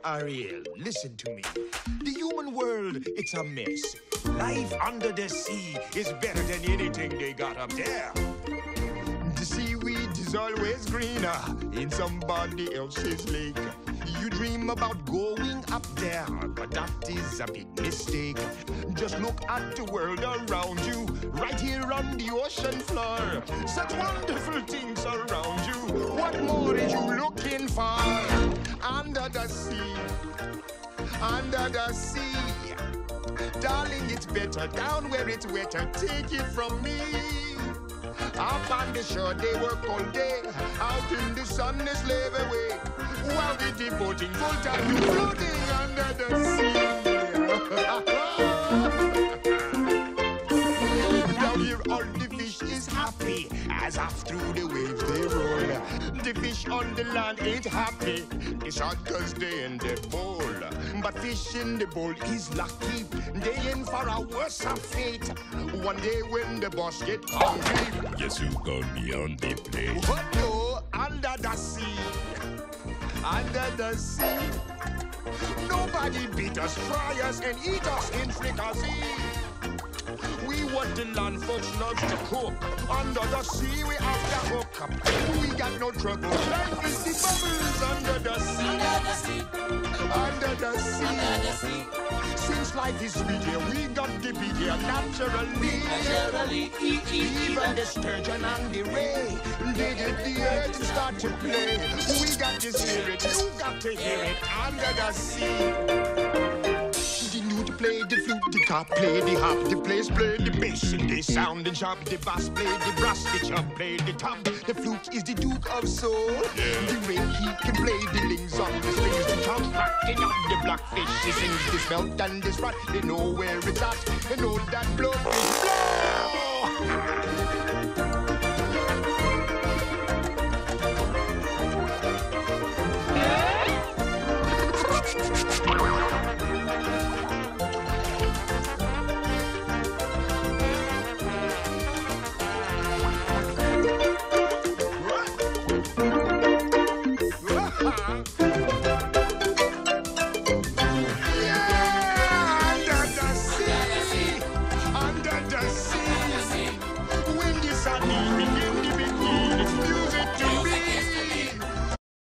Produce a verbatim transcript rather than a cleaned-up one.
Ariel, listen to me. The human world, it's a mess. Life under the sea is better than anything they got up there. The seaweed is always greener in somebody else's lake. You dream about going up there, but that is a big mistake. Just look at the world around you, right here on the ocean floor. Such wonderful things around you. What more are you looking for? Under the sea, under the sea. Darling, it's better down where it's wetter. Take it from me. Up on the shore, they work all day. Out in the sun, they slave away. While they devoting full time to floating under the sea. Down here, all the fish is happy as off through the waves they roll. The fish on the land ain't happy. It's hot cause they in the bowl. But fish in the bowl is lucky. They in for a worse fate. One day when the boss get hungry, yes, you got me on the plate. What no? Under the sea, under the sea. Nobody beat us, fry us, and eat us in fricassee. We want the land folks loves to cook. Under the sea, we have to hook up. We got no trouble. Life is the bubbles under the sea. Under the sea. Under the sea. Under the sea. Since life is sweet here, we got to be here naturally. Naturally. Even the sturgeon and the ray, they get the earth to start to play. We got to hear it, you got to hear it. Under the sea. The lute play the flute, the cop play the harp, the bass play the bass, and the sound and sharp, the bass play the brass, the chub play the top. The flute is the Duke of Soul. Yeah. The ray he can play the lings on the strings, the top cracking up the blackfish. He sings the smelt and the sprat. They know where it's at. They know that blood is blow.